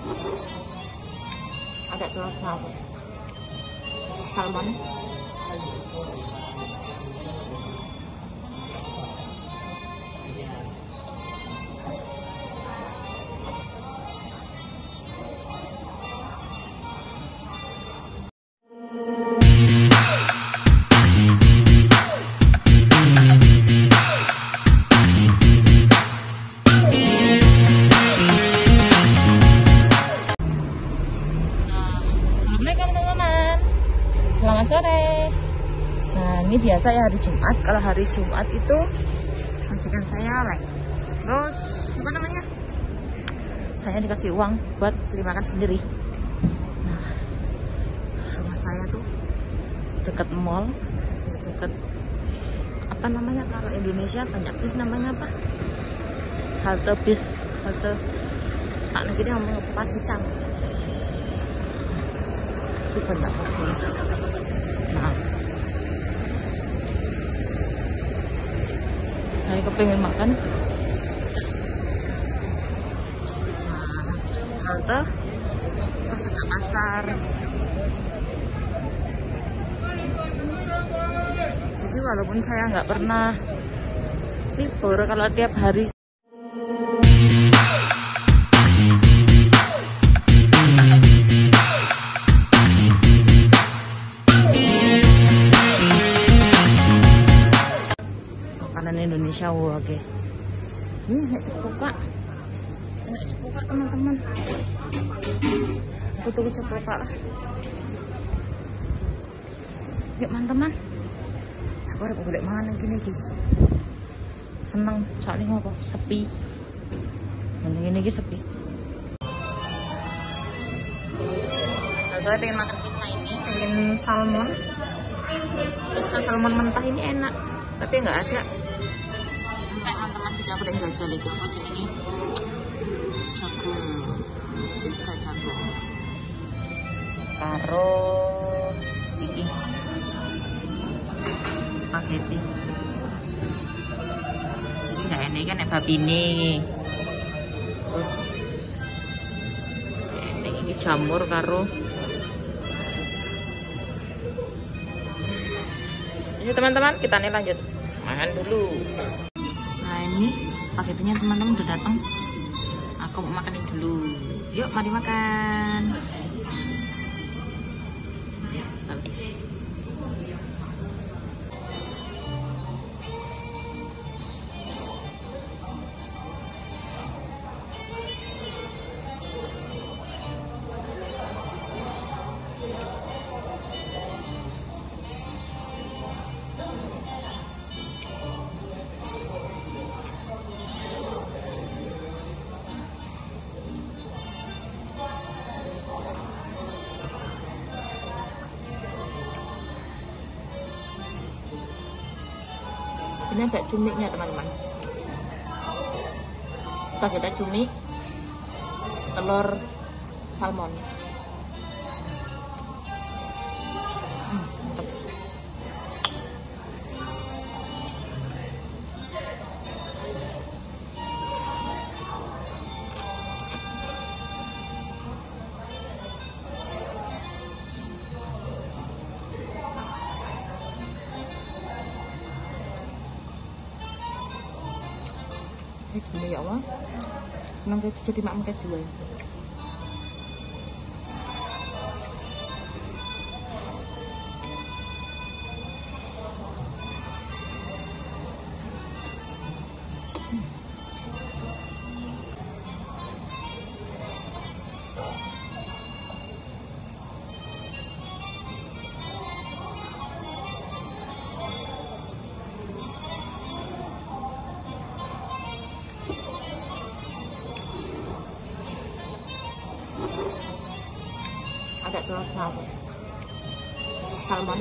Ada telur salmon. Selamat sore. Nah, ini biasa ya hari Jumat. Kalau hari Jumat itu majikan saya les. Terus apa namanya? Saya dikasih uang buat beli makan sendiri. Nah, rumah saya tuh dekat mall, ya dekat apa namanya kalau Indonesia banyak bis namanya apa? Halte bis, halte. Tak lagi dia ngomong Pasicang. Itu banyak mobil. Nah, saya kepengen makan. Nah, halte terus ada pasar. Jadi walaupun saya nggak pernah libur, kalau tiap hari Indonesia, oke. Ini enak cepuka teman-teman. Aku tunggu cepuka lah. Yuk teman-teman. Aku harus boleh mana gini sih. Seneng soalnya ngopo sepi. Gini sepi. Nah, saya pengen makan pizza ini, pengen salmon. Pizza salmon mentah ini enak, tapi nggak ada. Teman-teman tidak boleh jajal lagi apa ini jagung, pizza jagung karo iki spaghetti. Jadi nggak ini kan babi ini, terus ini jamur karo ini. Teman-teman, kita nih lanjut makan dulu. Nah, ini spagettinya teman-teman udah datang. Aku mau makanin dulu. Yuk, mari makan. Ini ada cumiknya teman-teman. Kita cumi, telur salmon. Mantap. Keju ya Allah, senang keju jadi makan keju ya. Ada telur salmon.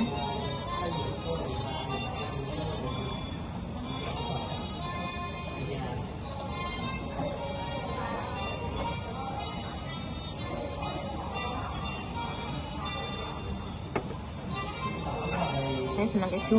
Saya senang keju.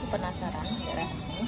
penasaran daerah ini.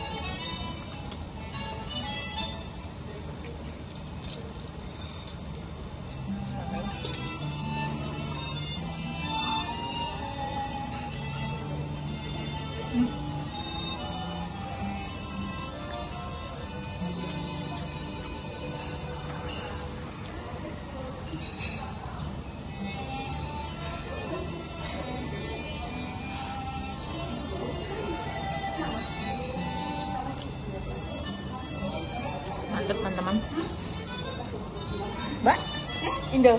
Mantap teman-teman. Mbak, Indo.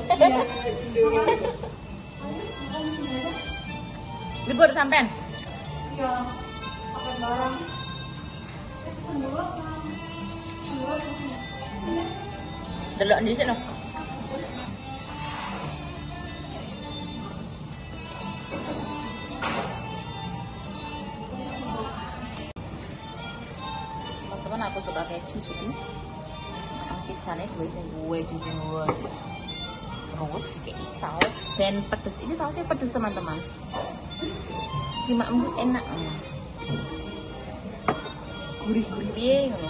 Libur sampean? Iya, pakai barang. Delok di sini. Teman-teman, aku suka keju sih. Pizzanya gue sih gue. Terus kayak saus dan pedes. Ini sausnya pedes teman-teman. Cuma empuk enak. Gurih-gurih ngono.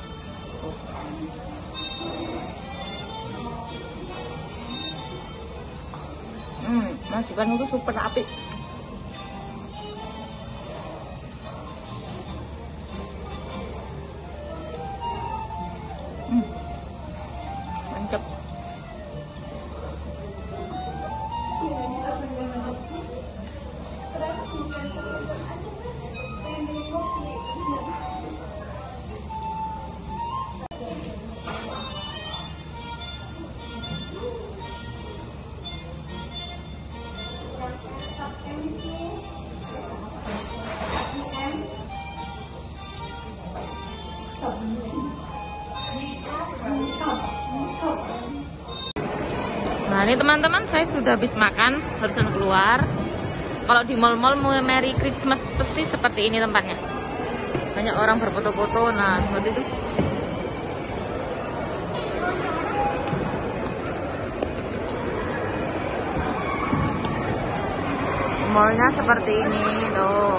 Masakan itu super apik. Mantap. Nah ini teman-teman, saya sudah habis makan, barusan keluar. Kalau di mall-mall Merry Christmas pasti seperti ini tempatnya. Banyak orang berfoto-foto, nah seperti itu. Mallnya seperti ini loh.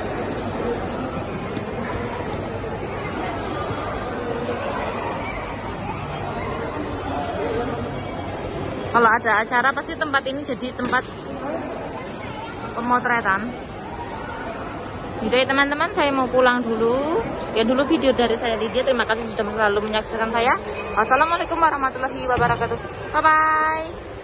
Kalau ada acara pasti tempat ini jadi tempat pemotretan. Jadi teman-teman, saya mau pulang dulu. Sekian dulu video dari saya, Lydia. Terima kasih sudah selalu menyaksikan saya. Wassalamualaikum warahmatullahi wabarakatuh. Bye bye.